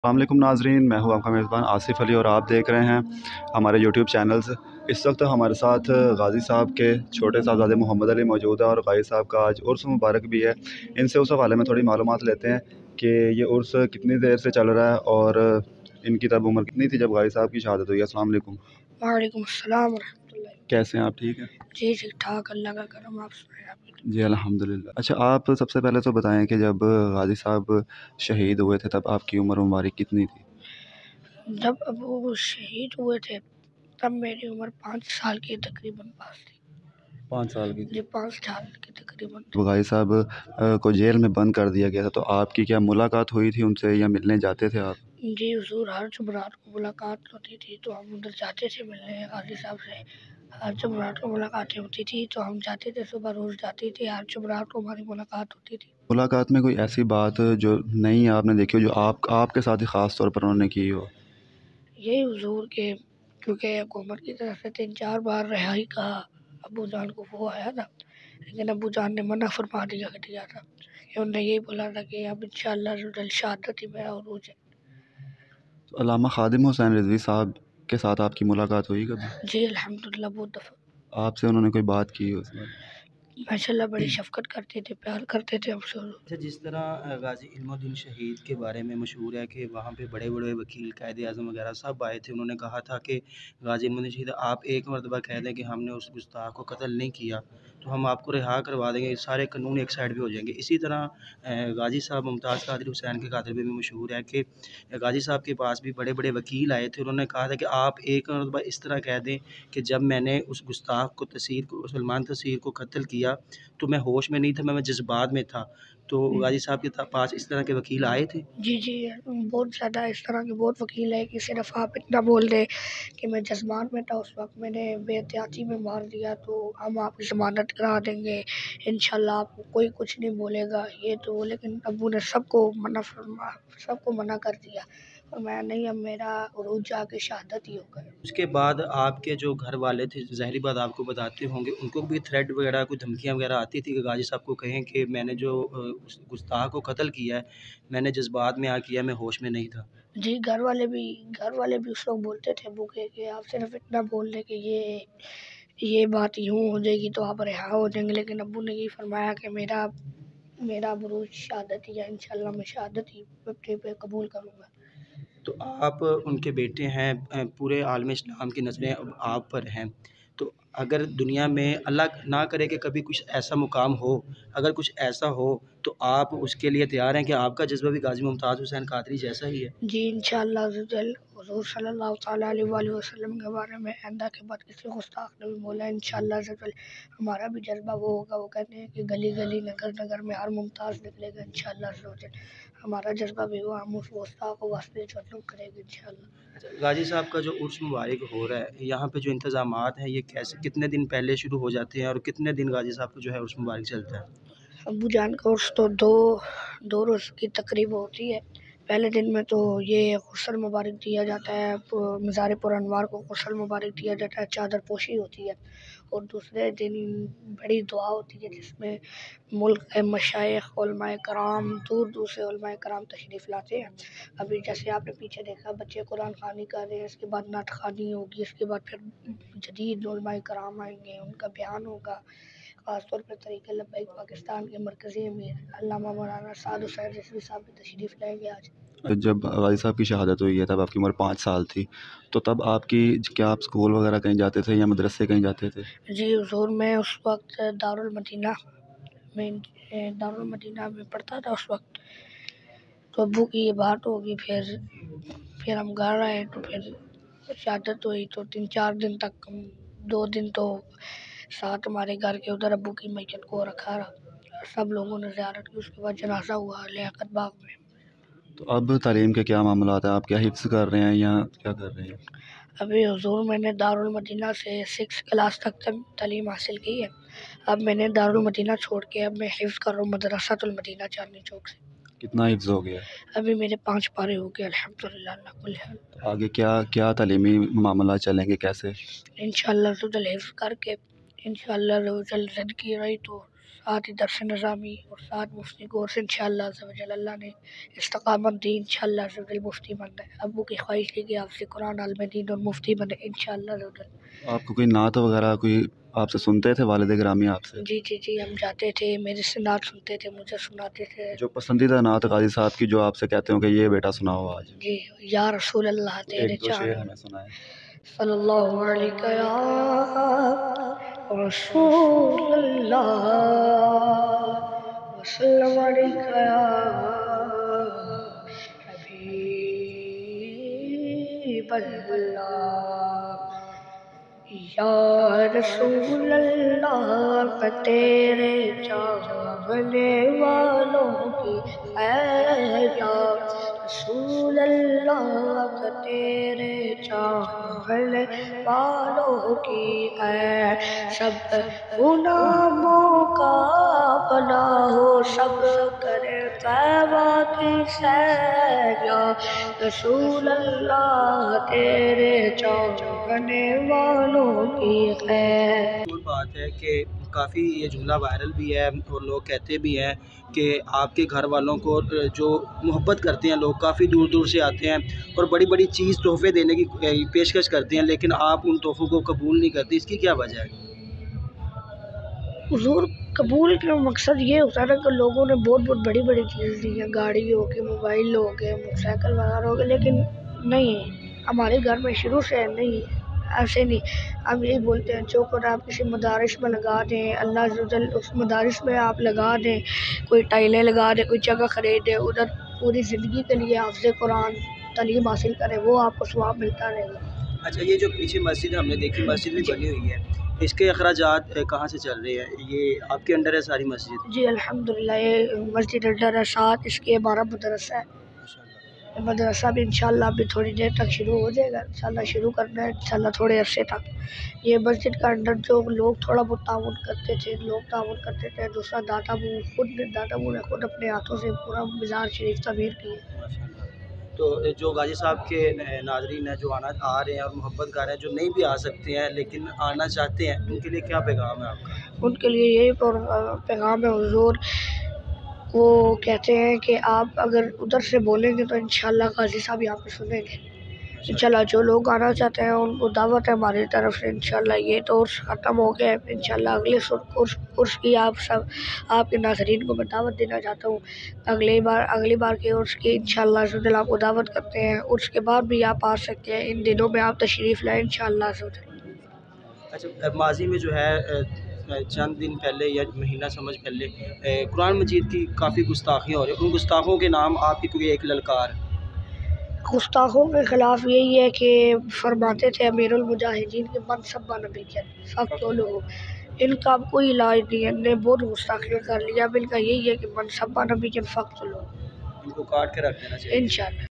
السلام علیکم ناظرین، میں ہوں آپ کا میزبان آصف علی اور آپ دیکھ رہے ہیں ہمارے یوٹیوب چینلز۔ اس وقت ہمارے ساتھ غازی صاحب کے چھوٹے صاحبزادے محمد علی موجود ہے اور غازی صاحب کا آج عرس مبارک بھی ہے۔ ان سے اس حوالے میں تھوڑی معلومات لیتے ہیں کہ یہ عرس کتنی دیر سے چل رہا ہے اور ان کی تب عمر کتنی تھی جب غازی صاحب کی شہادت ہوئی ہے۔ السلام علیکم۔ وعلیکم السلام ورحمۃ اللہ۔ کیسے ہیں آپ؟ ٹھیک ہیں؟ جی ٹھیک ٹھاک، اللہ کا کرم، آپ سنائیں آپ؟ جی الحمدللہ۔ اچھا، آپ سب سے پہلے تو بتائیں کہ جب غازی صاحب شہید ہوئے تھے تب آپ کی عمر مبارک کتنی تھی؟ جب ابو شہید ہوئے تھے تب میری عمر 5 سال کی تقریباً پاس تھی۔ 5 سال کی تھی۔ جی 5 سال کی تقریباً۔ غازی صاحب کو جیل میں بند کر دیا گیا تھا، تو آپ کی کیا ملاقات ہوئی تھی ان سے یا ملنے جاتے تھے آپ؟ جی حضور، ہر جمعرات کو ملاقات ہوتی تھی تو ہم ادھر جاتے تھے ملنے غازی صاحب سے۔ ہر جمعرات کو ملاقاتیں ہوتی تھی تو ہم جاتے تھے، صبح روز جاتے تھے، ہر جمعرات کو ہماری ملاقات ہوتی تھی۔ ملاقات میں کوئی ایسی بات جو نہیں آپ نے دیکھی ہو جو آپ کے ساتھ ہی خاص طور پر انہوں نے کی ہو؟ یہی حضور کے، کیونکہ حکومت کی طرف سے 3-4 بار رہائی کا ابو جان کو وہ آیا تھا، لیکن ابو جان نے منع فرما دیا تھا کہ انہوں نے یہی بولا تھا کہ اب انشاءاللہ شہادت ہی میرا عروج ہے۔ تو علامہ خادم حسین رضوی صاحب کے ساتھ آپ کی ملاقات ہوئی کبھی؟ جی الحمدللہ، بہت دفعہ۔ آپ سے انہوں نے کوئی بات کی اس میں؟ ماشاءاللہ بڑی شفقت کرتے تھے، پیار کرتے تھے ہم سے۔ اچھا، جس طرح غازی علم الدین شہید کے بارے میں مشہور ہے کہ وہاں پہ بڑے بڑے وکیل، قائد اعظم وغیرہ سب آئے تھے، انہوں نے کہا تھا کہ غازی علم الدین شہید آپ ایک مرتبہ کہہ دیں کہ ہم نے اس گستاخ کو قتل نہیں کیا تو ہم آپ کو رہا کروا دیں گے، سارے قانون ایک سائڈ پہ ہو جائیں گے۔ اسی طرح غازی صاحب ممتاز قادری حسین کے قاتل بھی مشہور ہے کہ غازی صاحب کے پاس بھی بڑے بڑے وکیل آئے تھے، انہوں نے کہا تھا کہ آپ ایک مرتبہ اس طرح کہہ دیں کہ جب میں نے اس گستاخ کو سلمان تصیر کو قتل کیا تو میں ہوش میں نہیں تھا، میں جذبات میں تھا۔ تو غازی صاحب کے پاس اس طرح کے وکیل آئے تھے؟ جی بہت زیادہ اس طرح کے بہت وکیل ہیں کہ صرف آپ اتنا بول دیں کہ میں جذبات میں تھا اس وقت، میں نے بے احتیاطی میں مار دیا تو ہم آپ کی ضمانت کرا دیں گے، انشاءاللہ آپ کو کوئی کچھ نہیں بولے گا یہ تو۔ لیکن ابو نے سب کو منع کر دیا اور میں نہیں، اب میرا عروج جا کے شہادت ہی ہوگا۔ اس کے بعد آپ کے جو گھر والے تھے ظاہری بات آپ کو بتاتے ہوں گے، ان کو بھی تھریٹ وغیرہ کوئی دھمکیاں وغیرہ آتی تھی کہ غازی صاحب کو کہیں کہ میں نے جو اس گستاخ کو قتل کیا ہے میں نے جذبات میں کیا، میں ہوش میں نہیں تھا؟ جی گھر والے بھی اس وقت بولتے تھے ابو کے کہ آپ صرف اتنا بول دیں کہ یہ بات یوں ہو جائے گی تو آپ رہا ہو جائیں گے، لیکن ابو نے یہی فرمایا کہ میرا عروج شہادت ہی ہے، انشاءاللہ میں شہادت ہی اپنے پہ قبول کروں گا۔ تو آپ ان کے بیٹے ہیں، پورے عالم اسلام کی نظریں اب آپ پر ہیں، تو اگر دنیا میں اللہ نہ کرے کہ کبھی کچھ ایسا مقام ہو، اگر کچھ ایسا ہو تو آپ اس کے لیے تیار ہیں کہ آپ کا جذبہ بھی غازی ممتاز حسین قادری جیسا ہی ہے؟ جی انشاءاللہ عزوجل، حضور صلی اللہ تعالیٰ علیہ وآلہ وسلم کے بارے میں آئندہ کے بعد کسی گستاخ نے بھی بولا انشاءاللہ عزوجل ہمارا بھی جذبہ وہ ہوگا، وہ کہتے ہیں کہ گلی گلی نگر نگر میں ہر ممتاز نکلے گا انشاءاللہ عزوجل، ہمارا جذبہ بھی ہوا، ہم اس گستاخ کو واسطے جہنم کریں گے انشاءاللہ۔ غازی صاحب کا جو عرس مبارک ہو رہا ہے یہاں پہ جو انتظامات ہیں یہ کتنے دن پہلے شروع ہو جاتے ہیں اور کتنے دن غازی صاحب کو جو ہے عرس مبارک چلتا ہے؟ ابو جان کا عرس تو دو روز کی تقریب ہوتی ہے۔ پہلے دن میں تو یہ غسل مبارک دیا جاتا ہے، مزار پر انوار کو غسل مبارک دیا جاتا ہے، چادر پوشی ہوتی ہے، اور دوسرے دن بڑی دعا ہوتی ہے جس میں ملک کے مشائخ، علماء کرام، دور دور سے علماء کرام تشریف لاتے ہیں۔ ابھی جیسے آپ نے پیچھے دیکھا بچے قرآن خوانی کر رہے ہیں، اس کے بعد نعت خوانی ہوگی، اس کے بعد پھر جدید علماء کرام آئیں گے، ان کا بیان ہوگا، خاص طور پر طریق لبیک پاکستان کے مرکزی امیر علامہ مولانا سعد حسین رضوی صاحب بھی تشریف لائیں گے آج۔ جب غازی صاحب کی شہادت ہوئی ہے تب آپ کی عمر 5 سال تھی، تو تب کیا آپ اسکول وغیرہ کہیں جاتے تھے یا مدرسے کہیں جاتے تھے؟ جی حضور، میں اس وقت دارالمدینہ میں پڑھتا تھا اس وقت، تو ابو کی یہ بات ہوگی، پھر ہم گھر آئے تو پھر شہادت ہوئی تو 3-4 دن تک 2 دن تو ساتھ ہمارے گھر کے ادھر ابو کی میت کو رکھا رہا، سب لوگوں نے زیارت کی، اس کے بعد جنازہ ہوا لیاقت باغ میں۔ تو اب تعلیم کے کیا معاملات ہیں؟ آپ کیا حفظ کر رہے ہیں یا کیا کر رہے ہیں؟ ابھی حضور میں نے دارالمدینہ سے 6 کلاس تک تعلیم حاصل کی ہے، اب میں نے دارالمدینہ چھوڑ کے اب میں حفظ کر رہا ہوں مدرسۃ المدینہ چاندنی چوک سے۔ کتنا حفظ ہو گیا؟ ابھی میرے 5 پارے ہو گئے الحمدللہ، اللہ کل حال۔ تو آگے کیا تعلیمی معاملات چلیں گے کیسے؟ انشاءاللہ حفظ کر کے انشاءاللہ زندگی رہی تو ساتھ ہی درس نظامی اور ساتھ مفتی کورس انشاءاللہ عز و جل اللہ نے استقامت دی انشاءاللہ عز و جل مفتی بننا ہے. ابو کی خواہش تھی کہ آپ سے قرآن عالم دین اور مفتی بنے انشاءاللہ عز و جل. آپ کو کوئی نعت وغیرہ کوئی آپ سے سنتے تھے والد گرامی آپ سے؟ جی جی جی ہم جاتے تھے، میرے سے نعت سنتے تھے، مجھے سناتے تھے. جو پسندیدہ نعت غازی صاحب کی جو آپ سے کہتے ہوں کہ یہ بیٹا سناؤ آج؟ جی یا رسول اللہ تیرے ایک دو شعر چاہنے ہمیں سنائیں. صلی اللہ علیہ یا رسول اللہ وسلم علیہ یا حبیب اللہ. یا رسول اللہ میں تیرے چاہنے والوں کی اے یا رسول اللہ میں تیرے چاہنے والوں کی اے. سب غلاموں کا بنا ہو سب کرے طیبہ کی سیر یا رسول اللہ تیرے چاہنے والوں کی خیر. اور بات ہے کہ کافی یہ جملہ وائرل بھی ہے اور لوگ کہتے بھی ہیں کہ آپ کے گھر والوں کو جو محبت کرتے ہیں لوگ کافی دور دور سے آتے ہیں اور بڑی بڑی چیز تحفے دینے کی پیشکش کرتے ہیں لیکن آپ ان تحفوں کو قبول نہیں کرتے، اس کی کیا وجہ ہے؟ حضور قبول کا مقصد یہ ہوتا ہے نا کہ لوگوں نے بہت بہت بڑی بڑی چیز دی ہیں، گاڑی ہو کے، موبائل ہو کے، موٹر سائیکل وغیرہ ہو گئے، لیکن نہیں ہمارے گھر میں شروع سے نہیں ایسے نہیں. ہم یہی بولتے ہیں جو کچھ آپ کسی مدارس میں لگا دیں، اللہ عز و جل اس مدارس میں آپ لگا دیں، کوئی ٹائلیں لگا دیں، کوئی جگہ خرید دیں، ادھر پوری زندگی کے لیے حافظ قرآن تعلیم حاصل کریں، وہ آپ کو ثواب ملتا رہے گا. اچھا، یہ جو پیچھے مسجد ہم نے دیکھی، مسجد بھی بنی ہوئی ہے، اس کے اخراجات کہاں سے چل رہے ہیں؟ یہ آپ کے انڈر ہے ساری مسجد؟ جی الحمدللہ یہ مسجد انڈر ہے، ساتھ اس کے 12 مدرسہ ہے. مدرسہ بھی انشاءاللہ ابھی تھوڑی دیر تک شروع ہو جائے گا، انشاءاللہ شروع کرنا ہے انشاءاللہ تھوڑے عرصے تک. یہ مسجد کا انڈر جو لوگ تھوڑا بہت تعاون کرتے تھے، دوسرا داتا منہ نے خود اپنے ہاتھوں سے پورا مزار شریف تعمیر کی ہے. تو جو غازی صاحب کے ناظرین ہیں جو آ رہے ہیں اور محبت کر رہے ہیں، جو نہیں بھی آ سکتے ہیں لیکن آنا چاہتے ہیں، ان کے لیے کیا پیغام ہے آپ کا؟ ان کے لیے یہی پیغام ہے حضور، وہ کہتے ہیں کہ آپ اگر ادھر سے بولیں گے تو انشاءاللہ غازی صاحب یہاں پہ سنیں گے. انشاءاللہ جو لوگ آنا چاہتے ہیں ان کو دعوت ہے ہماری طرف سے. انشاءاللہ یہ کورس ختم ہو گیا ہے، انشاءاللہ اگلے کورس کی آپ کے ناظرین کو میں دعوت دینا چاہتا ہوں. اگلی بار کے کورس کی انشاءاللہ عز و جل آپ کو دعوت کرتے ہیں. اس کے بعد بھی آپ آ سکتے ہیں، ان دنوں میں آپ تشریف لائیں انشاءاللہ عز و جل. اچھا، ماضی میں جو ہے چند دن پہلے یا مہینہ سمجھ پہلے قرآن مجید کی کافی گستاخیاں ہو رہی ہیں، ان گستاخوں کے نام آپ کی کوئی ایک للکار؟ گستاخوں کے خلاف یہی ہے کہ فرماتے تھے امیر المجاہدین کے منصب نبی کے سخت لوگ، ان کا اب کوئی علاج نہیں ہے، ان نے بہت گستاخیاں کر لیا. اب ان کا یہی ہے کہ منصب نبی کے فقط لوگ ان کو کاٹ کے رکھ دینا چاہیے انشاءاللہ.